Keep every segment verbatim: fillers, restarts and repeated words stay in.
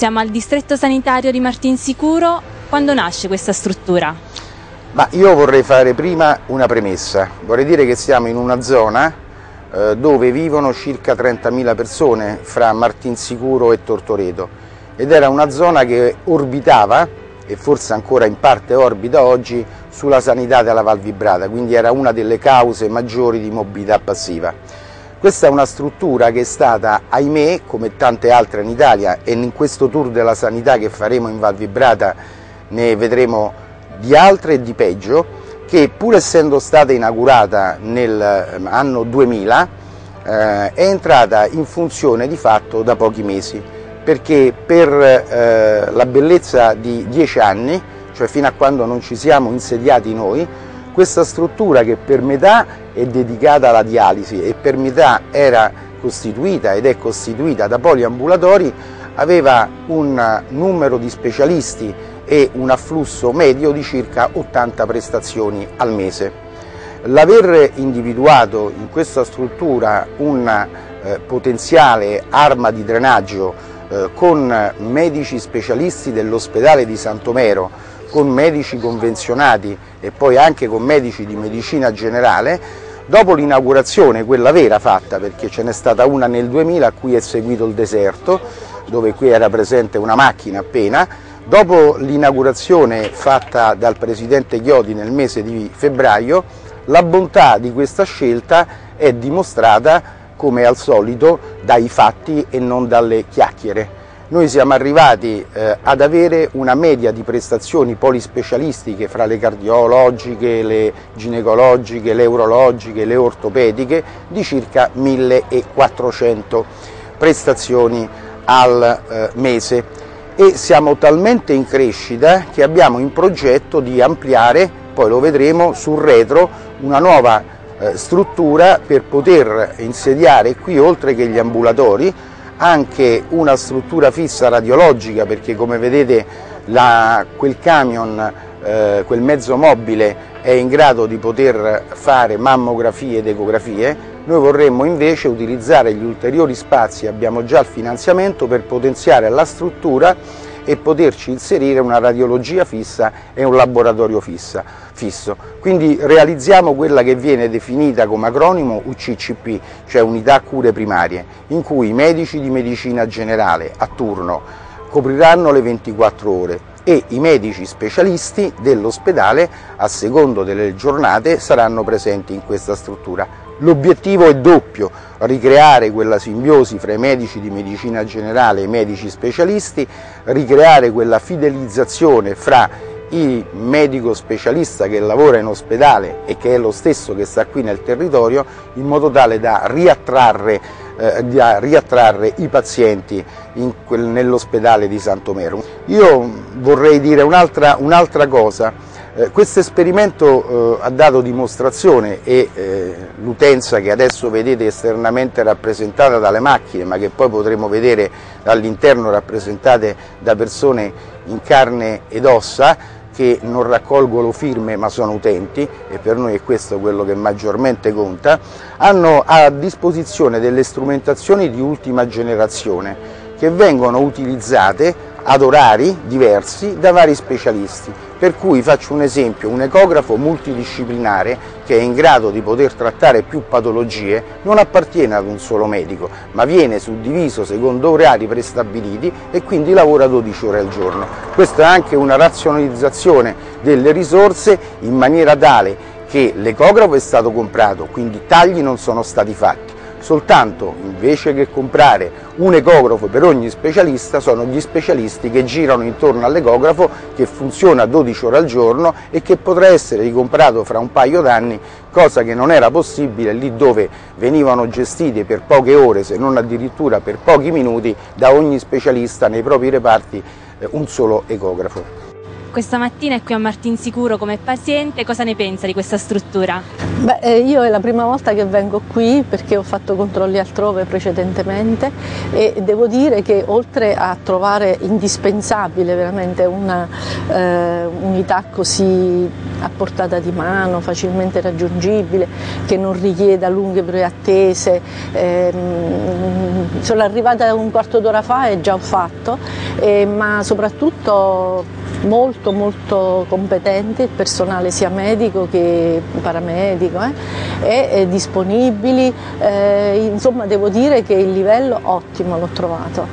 Siamo al distretto sanitario di Martinsicuro. Quando nasce questa struttura? Ma io vorrei fare prima una premessa. Vorrei dire che siamo in una zona eh, dove vivono circa trentamila persone fra Martinsicuro e Tortoreto, ed era una zona che orbitava, e forse ancora in parte orbita oggi, sulla sanità della Val Vibrata, quindi era una delle cause maggiori di mobilità passiva. Questa è una struttura che è stata, ahimè, come tante altre in Italia, e in questo tour della sanità che faremo in Val Vibrata ne vedremo di altre e di peggio, che pur essendo stata inaugurata nell'anno duemila eh, è entrata in funzione di fatto da pochi mesi, perché per eh, la bellezza di dieci anni, cioè fino a quando non ci siamo insediati noi, questa struttura, che per metà è dedicata alla dialisi e per metà era costituita ed è costituita da poliambulatori, aveva un numero di specialisti e un afflusso medio di circa ottanta prestazioni al mese. L'aver individuato in questa struttura una eh, potenziale arma di drenaggio eh, con medici specialisti dell'ospedale di Santomero, con medici convenzionati e poi anche con medici di medicina generale, dopo l'inaugurazione, quella vera fatta, perché ce n'è stata una nel duemila a cui è seguito il deserto, dove qui era presente una macchina appena, dopo l'inaugurazione fatta dal presidente Chiodi nel mese di febbraio, la bontà di questa scelta è dimostrata, come al solito, dai fatti e non dalle chiacchiere. Noi siamo arrivati eh, ad avere una media di prestazioni polispecialistiche fra le cardiologiche, le ginecologiche, le urologiche, le ortopediche di circa millequattrocento prestazioni al eh, mese, e siamo talmente in crescita che abbiamo in progetto di ampliare, poi lo vedremo sul retro, una nuova eh, struttura per poter insediare qui, oltre che gli ambulatori, anche una struttura fissa radiologica, perché come vedete la, quel camion, eh, quel mezzo mobile è in grado di poter fare mammografie ed ecografie. Noi vorremmo invece utilizzare gli ulteriori spazi, abbiamo già il finanziamento per potenziare la struttura e poterci inserire una radiologia fissa e un laboratorio fissa, fisso. Quindi realizziamo quella che viene definita come acronimo U C C P, cioè Unità Cure Primarie, in cui i medici di medicina generale a turno copriranno le ventiquattro ore e i medici specialisti dell'ospedale, a secondo delle giornate, saranno presenti in questa struttura. L'obiettivo è doppio: ricreare quella simbiosi fra i medici di medicina generale e i medici specialisti, ricreare quella fidelizzazione fra il medico specialista che lavora in ospedale e che è lo stesso che sta qui nel territorio, in modo tale da riattrarre, eh, da riattrarre i pazienti nell'ospedale di Santomero. Io vorrei dire un'altra un'altra cosa. Eh, questo esperimento eh, ha dato dimostrazione, e eh, l'utenza che adesso vedete esternamente rappresentata dalle macchine, ma che poi potremo vedere all'interno rappresentate da persone in carne ed ossa, che non raccolgono firme ma sono utenti, e per noi è questo quello che maggiormente conta, hanno a disposizione delle strumentazioni di ultima generazione che vengono utilizzate ad orari diversi da vari specialisti. Per cui faccio un esempio: un ecografo multidisciplinare che è in grado di poter trattare più patologie non appartiene ad un solo medico, ma viene suddiviso secondo orari prestabiliti e quindi lavora dodici ore al giorno. Questa è anche una razionalizzazione delle risorse, in maniera tale che l'ecografo è stato comprato, quindi tagli non sono stati fatti. Soltanto, invece che comprare un ecografo per ogni specialista, sono gli specialisti che girano intorno all'ecografo, che funziona dodici ore al giorno e che potrà essere ricomprato fra un paio d'anni, cosa che non era possibile lì dove venivano gestiti per poche ore, se non addirittura per pochi minuti, da ogni specialista nei propri reparti eh, un solo ecografo. Questa mattina è qui a Martinsicuro come paziente, cosa ne pensa di questa struttura? Beh, eh, io è la prima volta che vengo qui perché ho fatto controlli altrove precedentemente e devo dire che oltre a trovare indispensabile veramente una eh, unità così a portata di mano, facilmente raggiungibile, che non richieda lunghe preattese, ehm, sono arrivata un quarto d'ora fa e già ho fatto, eh, ma soprattutto molto molto competenti, il personale sia medico che paramedico, eh, e, e disponibili, eh, insomma devo dire che il livello ottimo l'ho trovato.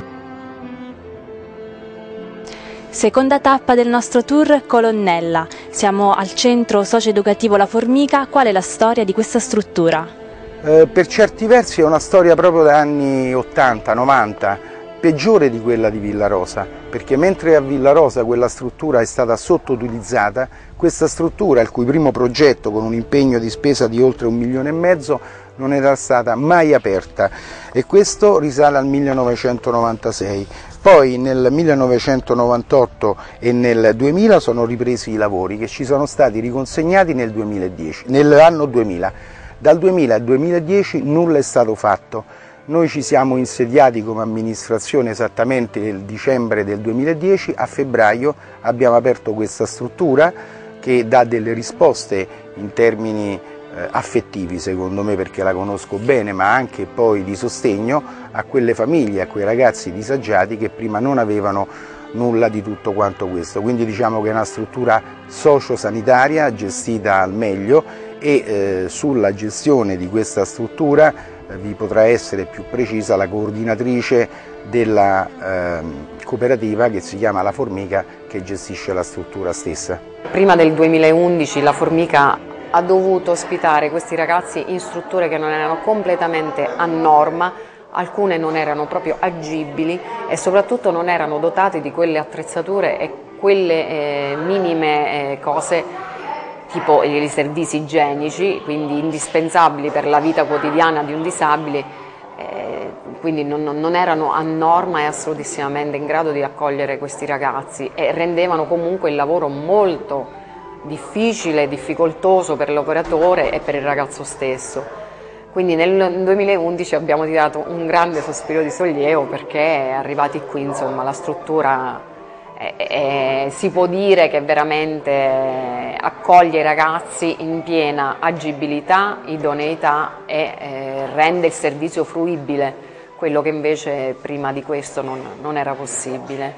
Seconda tappa del nostro tour, Colonnella. Siamo al centro socio-educativo La Formica. Qual è la storia di questa struttura? Eh, per certi versi è una storia proprio da anni ottanta novanta, peggiore di quella di Villarosa, perché mentre a Villarosa quella struttura è stata sottoutilizzata, questa struttura, il cui primo progetto con un impegno di spesa di oltre un milione e mezzo, non era stata mai aperta, e questo risale al millenovecentonovantasei. Poi nel millenovecentonovantotto e nel duemila sono ripresi i lavori che ci sono stati riconsegnati nel duemiladieci, nell'anno duemila. Dal duemila al duemiladieci nulla è stato fatto. Noi ci siamo insediati come amministrazione esattamente nel dicembre del duemiladieci, a febbraio abbiamo aperto questa struttura che dà delle risposte in termini eh, affettivi, secondo me, perché la conosco bene, ma anche poi di sostegno a quelle famiglie, a quei ragazzi disagiati che prima non avevano nulla di tutto quanto questo. Quindi diciamo che è una struttura sociosanitaria gestita al meglio e eh, sulla gestione di questa struttura vi potrà essere più precisa la coordinatrice della eh, cooperativa che si chiama La Formica, che gestisce la struttura stessa. Prima del duemilaundici La Formica ha dovuto ospitare questi ragazzi in strutture che non erano completamente a norma, alcune non erano proprio agibili e soprattutto non erano dotate di quelle attrezzature e quelle eh, minime eh, cose tipo i servizi igienici, quindi indispensabili per la vita quotidiana di un disabile, eh, quindi non, non erano a norma e assolutissimamente in grado di accogliere questi ragazzi e rendevano comunque il lavoro molto difficile, difficoltoso per l'operatore e per il ragazzo stesso. Quindi nel duemilaundici abbiamo tirato un grande sospiro di sollievo perché arrivati qui, insomma, la struttura eh, eh, si può dire che veramente accoglie i ragazzi in piena agibilità, idoneità e eh, rende il servizio fruibile, quello che invece prima di questo non, non era possibile.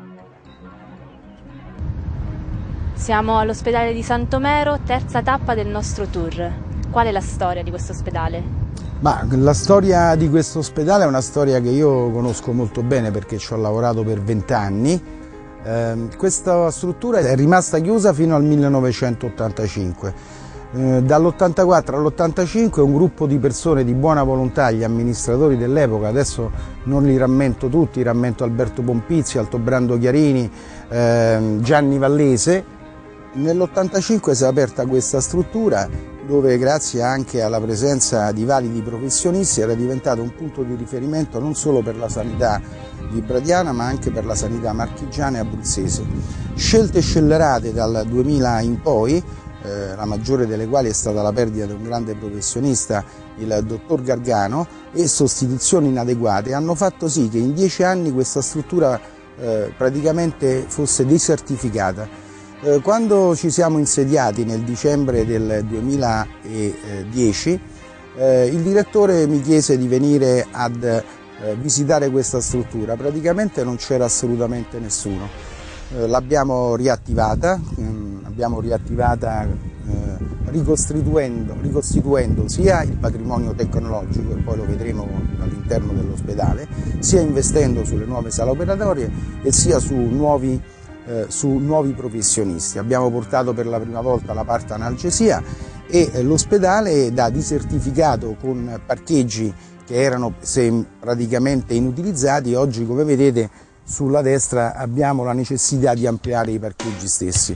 Siamo all'ospedale di Santomero, terza tappa del nostro tour. Qual è la storia di questo ospedale? Ma la storia di questo ospedale è una storia che io conosco molto bene perché ci ho lavorato per vent'anni. Eh, questa struttura è rimasta chiusa fino al millenovecentottantacinque. Eh, dall'ottantaquattro all'ottantacinque un gruppo di persone di buona volontà, gli amministratori dell'epoca, adesso non li rammento tutti, rammento Alberto Pompizzi, Altobrando Chiarini, eh, Gianni Vallese. Nell'ottantacinque si è aperta questa struttura dove, grazie anche alla presenza di validi professionisti, era diventato un punto di riferimento non solo per la sanità vibradiana ma anche per la sanità marchigiana e abruzzese. Scelte scellerate dal duemila in poi, eh, la maggiore delle quali è stata la perdita di un grande professionista, il dottor Gargano, e sostituzioni inadeguate hanno fatto sì che in dieci anni questa struttura eh, praticamente fosse desertificata. Quando ci siamo insediati nel dicembre del duemiladieci, eh, il direttore mi chiese di venire ad eh, visitare questa struttura. Praticamente non c'era assolutamente nessuno. Eh, l'abbiamo riattivata, ehm, abbiamo riattivata eh, ricostituendo, ricostituendo sia il patrimonio tecnologico, e poi lo vedremo all'interno dell'ospedale, sia investendo sulle nuove sale operatorie e sia su nuovi Eh, su nuovi professionisti. Abbiamo portato per la prima volta la parte analgesia e eh, l'ospedale da disertificato con parcheggi che erano praticamente inutilizzati. Oggi, come vedete, sulla destra abbiamo la necessità di ampliare i parcheggi stessi.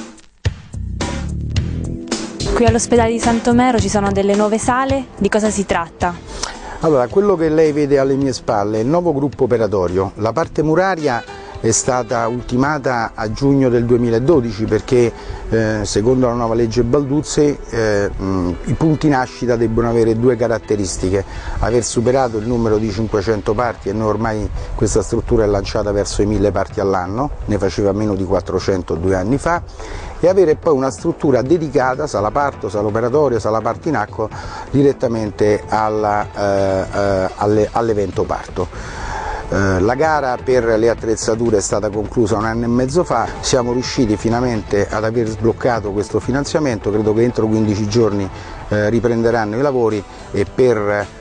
Qui all'ospedale di Santomero ci sono delle nuove sale, di cosa si tratta? Allora, quello che lei vede alle mie spalle è il nuovo gruppo operatorio. La parte muraria è stata ultimata a giugno del duemiladodici perché eh, secondo la nuova legge Balduzzi eh, mh, i punti nascita debbono avere due caratteristiche: aver superato il numero di cinquecento parti, e noi ormai questa struttura è lanciata verso i mille parti all'anno, ne faceva meno di quattrocento due anni fa, e avere poi una struttura dedicata, sala parto, sala operatoria, sala parto in acqua, direttamente all'evento parto. La gara per le attrezzature è stata conclusa un anno e mezzo fa, siamo riusciti finalmente ad aver sbloccato questo finanziamento, credo che entro quindici giorni eh, riprenderanno i lavori e per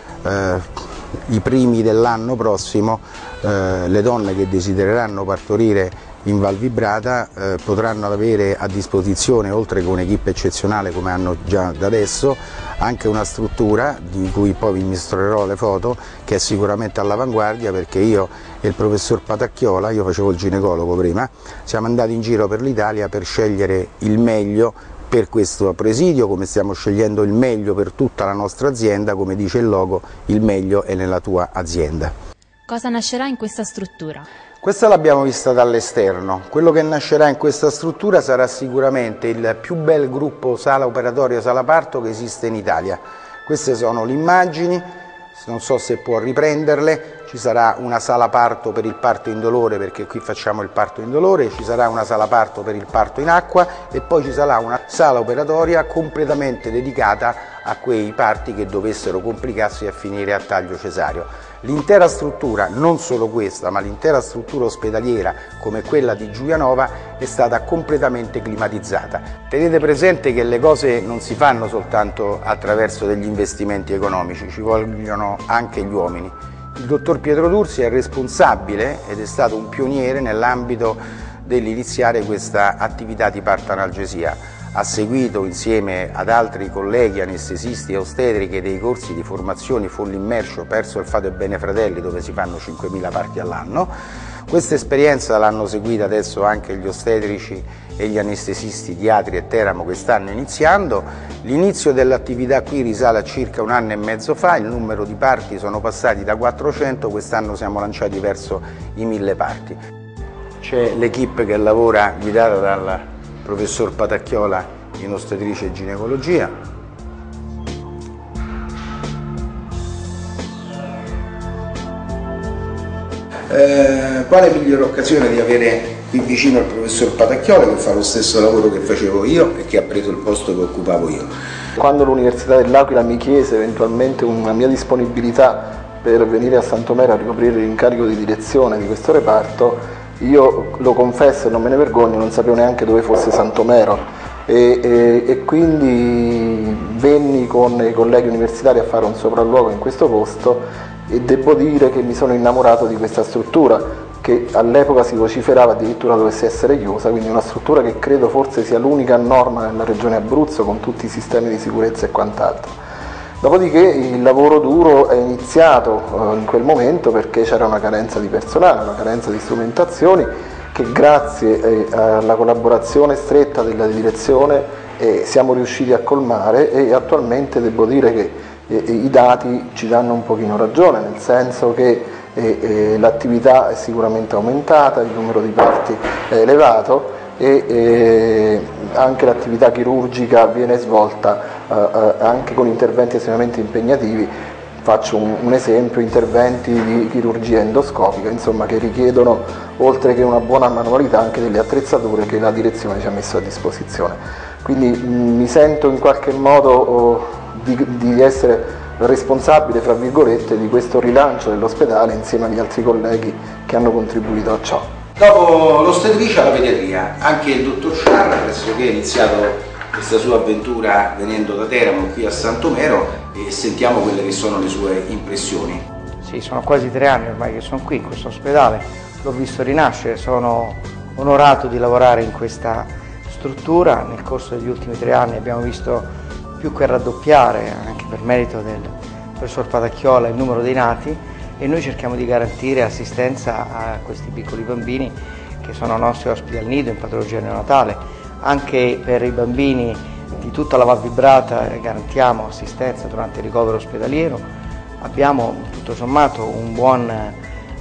eh, i primi dell'anno prossimo eh, le donne che desidereranno partorire in Val Vibrata eh, potranno avere a disposizione, oltre che un'equipe eccezionale come hanno già da adesso, anche una struttura di cui poi vi mostrerò le foto, che è sicuramente all'avanguardia, perché io e il professor Patacchiola, io facevo il ginecologo prima, siamo andati in giro per l'Italia per scegliere il meglio per questo presidio, come stiamo scegliendo il meglio per tutta la nostra azienda, come dice il logo, il meglio è nella tua azienda. Cosa nascerà in questa struttura? Questa l'abbiamo vista dall'esterno. Quello che nascerà in questa struttura sarà sicuramente il più bel gruppo sala operatoria sala parto che esiste in Italia. Queste sono le immagini, non so se può riprenderle. Ci sarà una sala parto per il parto indolore, perché qui facciamo il parto indolore, ci sarà una sala parto per il parto in acqua e poi ci sarà una sala operatoria completamente dedicata a quei parti che dovessero complicarsi a finire a taglio cesareo. L'intera struttura, non solo questa, ma l'intera struttura ospedaliera come quella di Giulianova è stata completamente climatizzata. Tenete presente che le cose non si fanno soltanto attraverso degli investimenti economici, ci vogliono anche gli uomini. Il dottor Pietro Tursi è responsabile ed è stato un pioniere nell'ambito dell'iniziare questa attività di parto-analgesia. Ha seguito insieme ad altri colleghi anestesisti e ostetriche dei corsi di formazione full immersion Perso il Fato e Bene Fratelli, dove si fanno cinquemila parti all'anno. Questa esperienza l'hanno seguita adesso anche gli ostetrici e gli anestesisti di Atri e Teramo che stanno iniziando. L'inizio dell'attività qui risale a circa un anno e mezzo fa, il numero di parti sono passati da quattrocento, quest'anno siamo lanciati verso i mille parti. C'è l'equipe che lavora guidata dal professor Patacchiola in ostetricia e ginecologia. Eh, quale migliore occasione di avere qui vicino il professor Patacchiola, che fa lo stesso lavoro che facevo io e che ha preso il posto che occupavo io. Quando l'Università dell'Aquila mi chiese eventualmente una mia disponibilità per venire a Santomero a ricoprire l'incarico di direzione di questo reparto, io lo confesso e non me ne vergogno, non sapevo neanche dove fosse Santomero e, e, e quindi venni con i colleghi universitari a fare un sopralluogo in questo posto e devo dire che mi sono innamorato di questa struttura, che all'epoca si vociferava addirittura dovesse essere chiusa, quindi una struttura che credo forse sia l'unica a norma nella regione Abruzzo, con tutti i sistemi di sicurezza e quant'altro. Dopodiché il lavoro duro è iniziato eh, in quel momento, perché c'era una carenza di personale, una carenza di strumentazioni, che grazie eh, alla collaborazione stretta della direzione eh, siamo riusciti a colmare, e attualmente devo dire che eh, i dati ci danno un pochino ragione, nel senso che eh, eh, l'attività è sicuramente aumentata, il numero di parti è elevato e eh, anche l'attività chirurgica viene svolta eh, eh, anche con interventi estremamente impegnativi. Faccio un, un esempio: interventi di chirurgia endoscopica, insomma, che richiedono, oltre che una buona manualità, anche delle attrezzature che la direzione ci ha messo a disposizione. Quindi mh, mi sento in qualche modo oh, di, di essere responsabile, fra virgolette, di questo rilancio dell'ospedale insieme agli altri colleghi che hanno contribuito a ciò. Dopo l'ostetricia, la pediatria. Anche il dottor Sciarra, pressoché ha iniziato questa sua avventura venendo da Teramo qui a Santomero, e sentiamo quelle che sono le sue impressioni. Sì, sono quasi tre anni ormai che sono qui in questo ospedale, l'ho visto rinascere, sono onorato di lavorare in questa struttura. Nel corso degli ultimi tre anni abbiamo visto più che raddoppiare, anche per merito del professor Patacchiola, il numero dei nati, e noi cerchiamo di garantire assistenza a questi piccoli bambini che sono nostri ospiti al nido in patologia neonatale. Anche per i bambini di tutta la Val Vibrata garantiamo assistenza durante il ricovero ospedaliero. Abbiamo tutto sommato un buon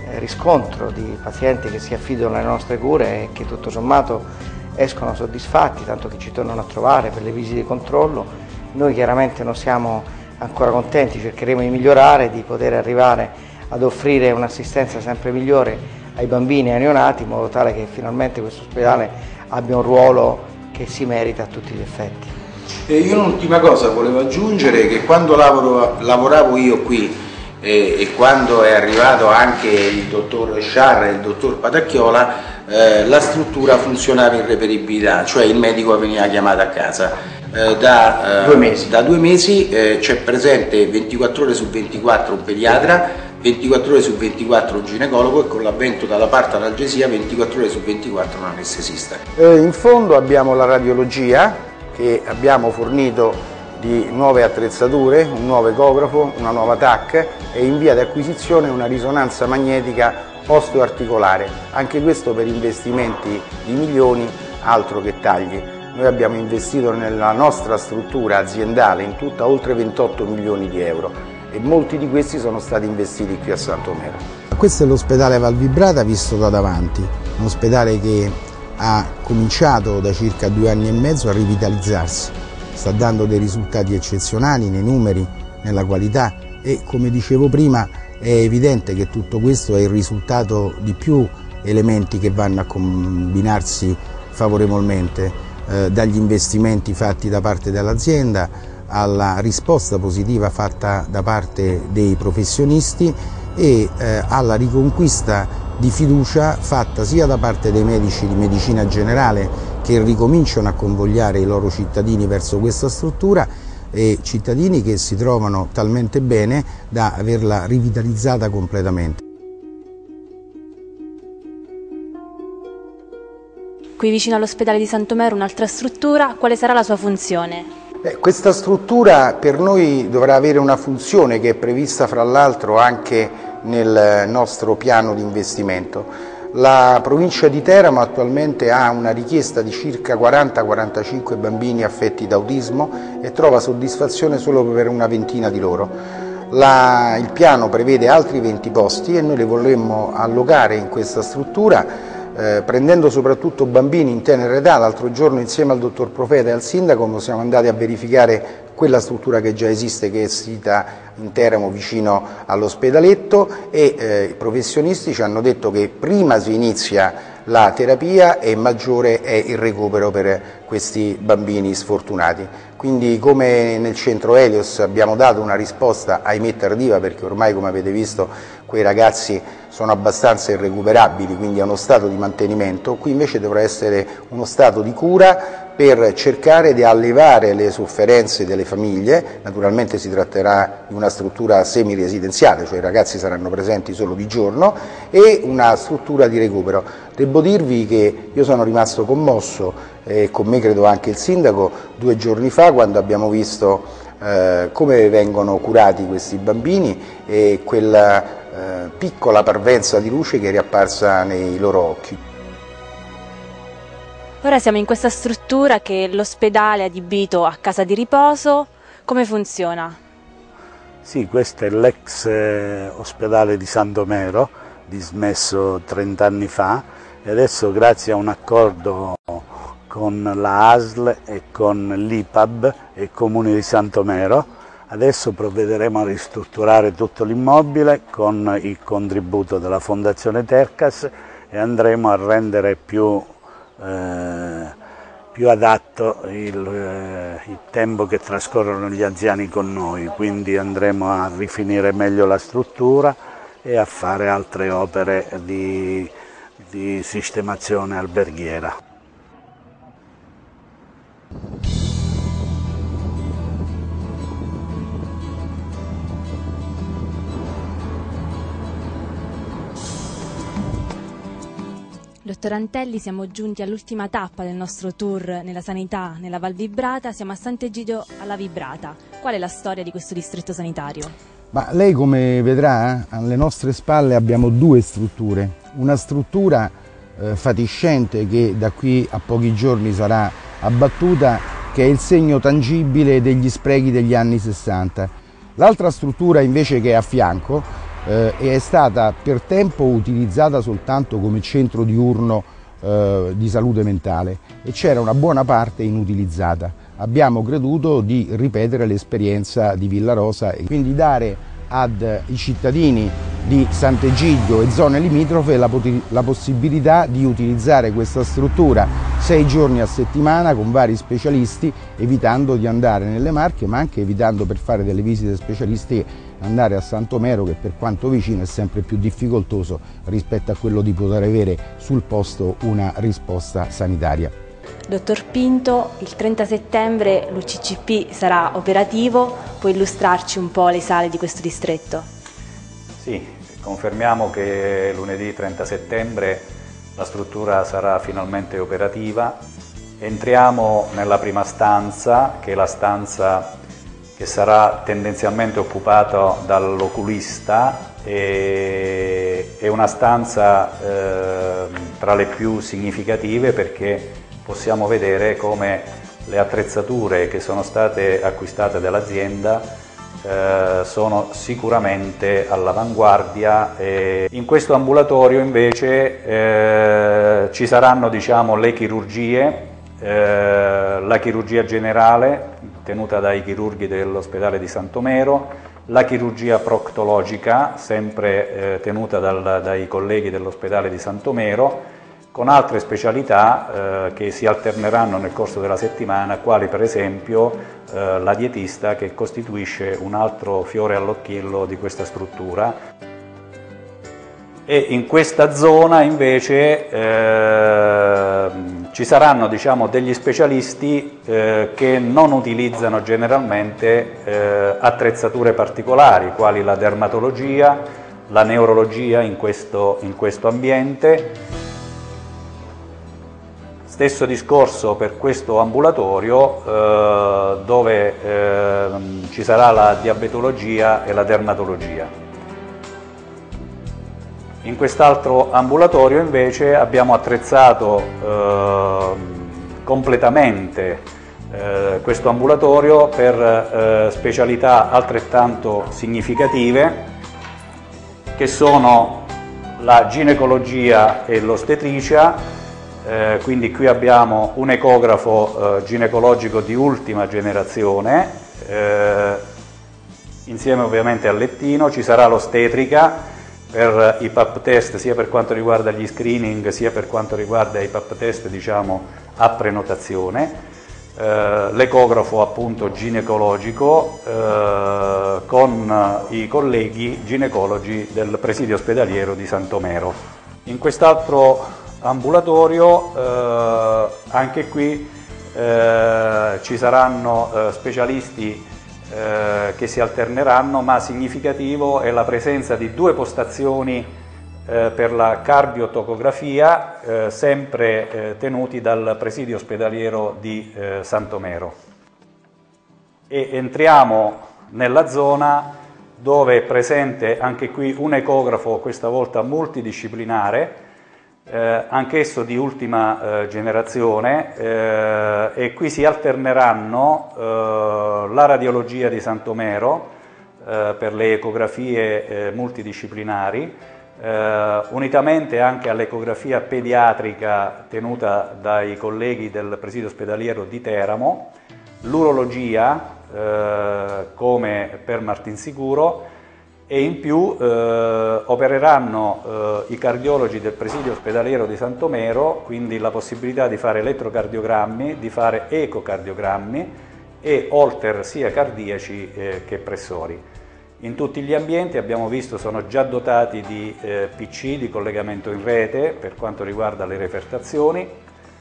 riscontro di pazienti che si affidano alle nostre cure e che tutto sommato escono soddisfatti, tanto che ci tornano a trovare per le visite di controllo. Noi chiaramente non siamo ancora contenti, cercheremo di migliorare, di poter arrivare ad offrire un'assistenza sempre migliore ai bambini e ai neonati, in modo tale che finalmente questo ospedale abbia un ruolo che si merita a tutti gli effetti. E io un'ultima cosa volevo aggiungere, che quando lavoro, lavoravo io qui e, e quando è arrivato anche il dottor Sciarra e il dottor Patacchiola, eh, la struttura funzionava in reperibilità, cioè il medico veniva chiamato a casa. Eh, da, eh, due mesi, da due mesi eh, c'è presente ventiquattro ore su ventiquattro un pediatra, ventiquattro ore su ventiquattro un ginecologo e con l'avvento dalla parto-analgesia ventiquattro ore su ventiquattro un anestesista. Eh, in fondo abbiamo la radiologia, che abbiamo fornito di nuove attrezzature, un nuovo ecografo, una nuova T A C e in via di acquisizione una risonanza magnetica osteoarticolare, anche questo per investimenti di milioni, altro che tagli. Noi abbiamo investito nella nostra struttura aziendale in tutta oltre ventotto milioni di euro e molti di questi sono stati investiti qui a Santomero. Questo è l'ospedale Val Vibrata visto da davanti, un ospedale che ha cominciato da circa due anni e mezzo a rivitalizzarsi, sta dando dei risultati eccezionali nei numeri, nella qualità e, come dicevo prima, è evidente che tutto questo è il risultato di più elementi che vanno a combinarsi favorevolmente, eh, dagli investimenti fatti da parte dell'azienda alla risposta positiva fatta da parte dei professionisti e eh, alla riconquista di fiducia fatta sia da parte dei medici di medicina generale, che ricominciano a convogliare i loro cittadini verso questa struttura, e cittadini che si trovano talmente bene da averla rivitalizzata completamente. Qui vicino all'ospedale di Santomero un'altra struttura, quale sarà la sua funzione? Eh, questa struttura per noi dovrà avere una funzione che è prevista fra l'altro anche nel nostro piano di investimento. La provincia di Teramo attualmente ha una richiesta di circa quaranta quarantacinque bambini affetti da autismo e trova soddisfazione solo per una ventina di loro. La, il piano prevede altri venti posti e noi li vorremmo allocare in questa struttura, Eh, prendendo soprattutto bambini in tenera età. L'altro giorno insieme al dottor Profeta e al sindaco siamo andati a verificare quella struttura che già esiste, che è sita in Teramo vicino all'ospedaletto, e eh, i professionisti ci hanno detto che prima si inizia la terapia e maggiore è il recupero per questi bambini sfortunati. Quindi, come nel centro Helios abbiamo dato una risposta, ahimè tardiva, perché ormai, come avete visto, quei ragazzi sono abbastanza irrecuperabili, quindi è uno stato di mantenimento, qui invece dovrà essere uno stato di cura per cercare di allevare le sofferenze delle famiglie. Naturalmente si tratterà di una struttura semi-residenziale, cioè i ragazzi saranno presenti solo di giorno, e una struttura di recupero. Devo dirvi che io sono rimasto commosso, e con me credo anche il sindaco, due giorni fa quando abbiamo visto eh, come vengono curati questi bambini e quella eh, piccola parvenza di luce che è riapparsa nei loro occhi. Ora siamo in questa struttura che è l'ospedale adibito a casa di riposo. Come funziona? Sì, questo è l'ex eh, ospedale di Santomero, dismesso trenta anni fa, e adesso, grazie a un accordo con la A S L e con l'I P A B e il Comune di Santomero, adesso provvederemo a ristrutturare tutto l'immobile con il contributo della Fondazione Tercas e andremo a rendere più Eh, più adatto il, eh, il tempo che trascorrono gli anziani con noi, quindi andremo a rifinire meglio la struttura e a fare altre opere di, di sistemazione alberghiera. Dottor Antelli, siamo giunti all'ultima tappa del nostro tour nella sanità, nella Val Vibrata. Siamo a Sant'Egidio alla Vibrata. Qual è la storia di questo distretto sanitario? Ma lei, come vedrà, alle nostre spalle abbiamo due strutture. Una struttura eh, fatiscente che da qui a pochi giorni sarà abbattuta, che è il segno tangibile degli sprechi degli anni sessanta. L'altra struttura invece, che è a fianco, eh, e è stata per tempo utilizzata soltanto come centro diurno eh, di salute mentale e c'era una buona parte inutilizzata. Abbiamo creduto di ripetere l'esperienza di Villarosa e quindi dare ai cittadini di Sant'Egidio e zone limitrofe la, la possibilità di utilizzare questa struttura sei giorni a settimana con vari specialisti, evitando di andare nelle Marche, ma anche evitando, per fare delle visite specialistiche, andare a Santomero, che per quanto vicino è sempre più difficoltoso rispetto a quello di poter avere sul posto una risposta sanitaria. Dottor Pinto, il trenta settembre l'U C C P sarà operativo, può illustrarci un po' le sale di questo distretto? Sì, confermiamo che lunedì trenta settembre la struttura sarà finalmente operativa. Entriamo nella prima stanza, che è la stanza che sarà tendenzialmente occupata dall'oculista, e è una stanza eh, tra le più significative perché possiamo vedere come le attrezzature che sono state acquistate dall'azienda eh, sono sicuramente all'avanguardia. In questo ambulatorio invece eh, ci saranno, diciamo, le chirurgie, eh, la chirurgia generale tenuta dai chirurghi dell'ospedale di Santomero, la chirurgia proctologica sempre eh, tenuta dal, dai colleghi dell'ospedale di Santomero, con altre specialità eh, che si alterneranno nel corso della settimana, quali per esempio eh, la dietista, che costituisce un altro fiore all'occhiello di questa struttura. E in questa zona invece eh, ci saranno, diciamo, degli specialisti eh, che non utilizzano generalmente eh, attrezzature particolari, quali la dermatologia, la neurologia in questo, in questo ambiente. Stesso discorso per questo ambulatorio eh, dove eh, ci sarà la diabetologia e la dermatologia. In quest'altro ambulatorio invece abbiamo attrezzato eh, completamente eh, questo ambulatorio per eh, specialità altrettanto significative, che sono la ginecologia e l'ostetricia. Eh, quindi qui abbiamo un ecografo eh, ginecologico di ultima generazione, eh, insieme ovviamente al lettino. Ci sarà l'ostetrica per i pap test, sia per quanto riguarda gli screening sia per quanto riguarda i pap test, diciamo, a prenotazione, eh, l'ecografo appunto ginecologico eh, con i colleghi ginecologi del presidio ospedaliero di Santomero. In quest'altro ambulatorio eh, anche qui eh, ci saranno eh, specialisti eh, che si alterneranno, ma significativo è la presenza di due postazioni eh, per la cardiotocografia eh, sempre eh, tenuti dal presidio ospedaliero di eh, Santomero. E entriamo nella zona dove è presente anche qui un ecografo, questa volta multidisciplinare, Eh, anch'esso di ultima eh, generazione, eh, e qui si alterneranno eh, la radiologia di Santomero eh, per le ecografie eh, multidisciplinari, eh, unitamente anche all'ecografia pediatrica tenuta dai colleghi del presidio ospedaliero di Teramo, l'urologia eh, come per Martinsicuro, e in più eh, opereranno eh, i cardiologi del presidio ospedaliero di Santomero, quindi la possibilità di fare elettrocardiogrammi, di fare ecocardiogrammi e holter sia cardiaci eh, che pressori. In tutti gli ambienti, abbiamo visto, sono già dotati di eh, P C, di collegamento in rete per quanto riguarda le refertazioni,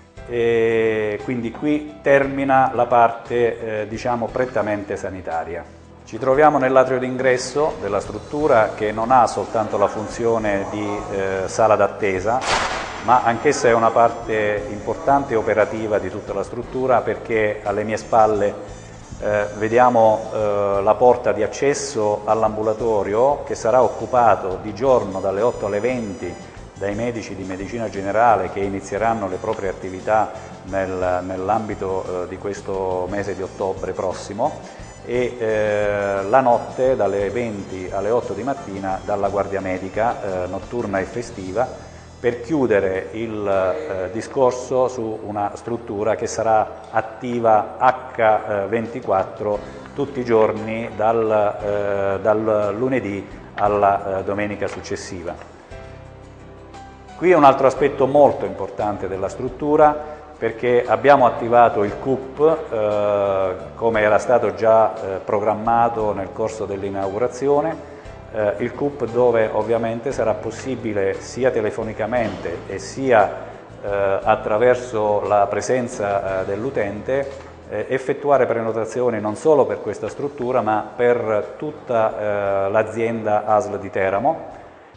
e quindi qui termina la parte eh, diciamo prettamente sanitaria. Ci troviamo nell'atrio d'ingresso della struttura, che non ha soltanto la funzione di eh, sala d'attesa, ma anch'essa è una parte importante e operativa di tutta la struttura, perché alle mie spalle eh, vediamo eh, la porta di accesso all'ambulatorio, che sarà occupato di giorno dalle otto alle venti dai medici di medicina generale, che inizieranno le proprie attività nel, nell'ambito eh, di questo mese di ottobre prossimo. e eh, la notte dalle venti alle otto di mattina dalla guardia medica eh, notturna e festiva, per chiudere il eh, discorso su una struttura che sarà attiva acca ventiquattro tutti i giorni dal, eh, dal lunedì alla eh, domenica successiva. Qui è un altro aspetto molto importante della struttura, perché abbiamo attivato il C U P eh, come era stato già eh, programmato nel corso dell'inaugurazione. Eh, il C U P dove ovviamente sarà possibile sia telefonicamente e sia eh, attraverso la presenza eh, dell'utente eh, effettuare prenotazioni non solo per questa struttura ma per tutta eh, l'azienda A S L di Teramo.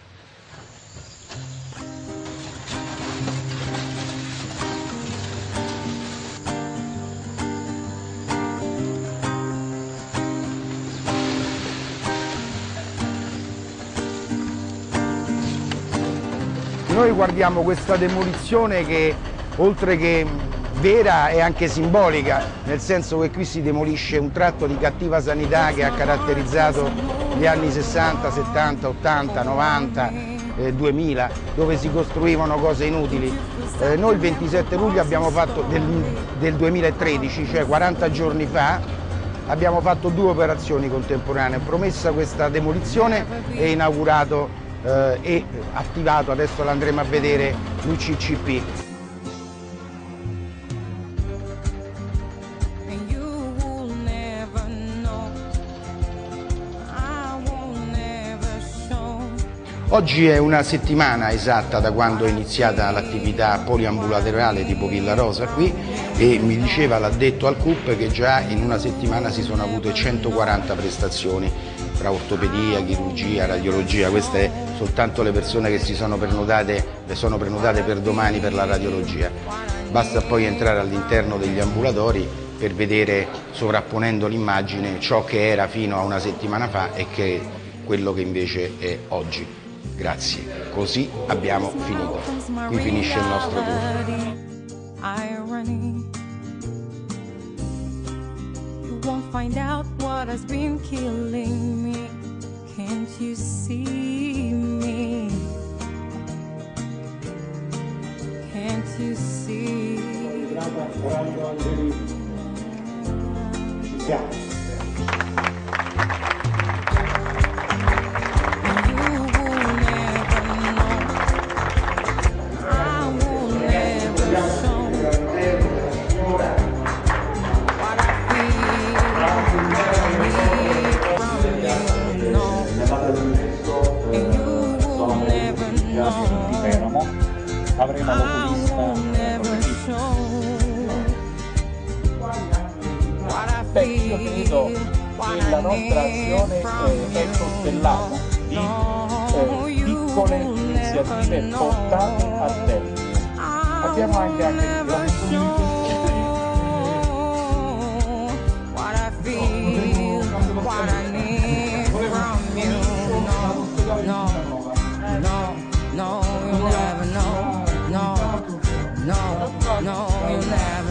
Noi guardiamo questa demolizione che, oltre che vera, è anche simbolica, nel senso che qui si demolisce un tratto di cattiva sanità che ha caratterizzato gli anni sessanta, settanta, ottanta, novanta, eh, duemila, dove si costruivano cose inutili. Eh, noi il ventisette luglio abbiamo fatto del, del duemilatredici, cioè quaranta giorni fa, abbiamo fatto due operazioni contemporanee, promessa questa demolizione e inaugurato eh, e attivato, adesso l'andremo a vedere, l'U C C P. Oggi è una settimana esatta da quando è iniziata l'attività poliambulatoriale tipo Villa Rosa qui, e mi diceva l'addetto al C U P che già in una settimana si sono avute centoquaranta prestazioni tra ortopedia, chirurgia, radiologia. Queste soltanto le persone che si sono prenotate, le sono prenotate per domani per la radiologia. Basta poi entrare all'interno degli ambulatori per vedere, sovrapponendo l'immagine, ciò che era fino a una settimana fa e che quello che invece è oggi. Grazie, così abbiamo finito. Qui finisce il nostro tour. You won't find out what has been killing me. Can't you see me? Can't you see? Ci siamo. Avremo l'oculista. Beh, io credo che la nostra azione è, è costellata di eh, piccole iniziative portate a termine. Abbiamo anche anche No, you'll never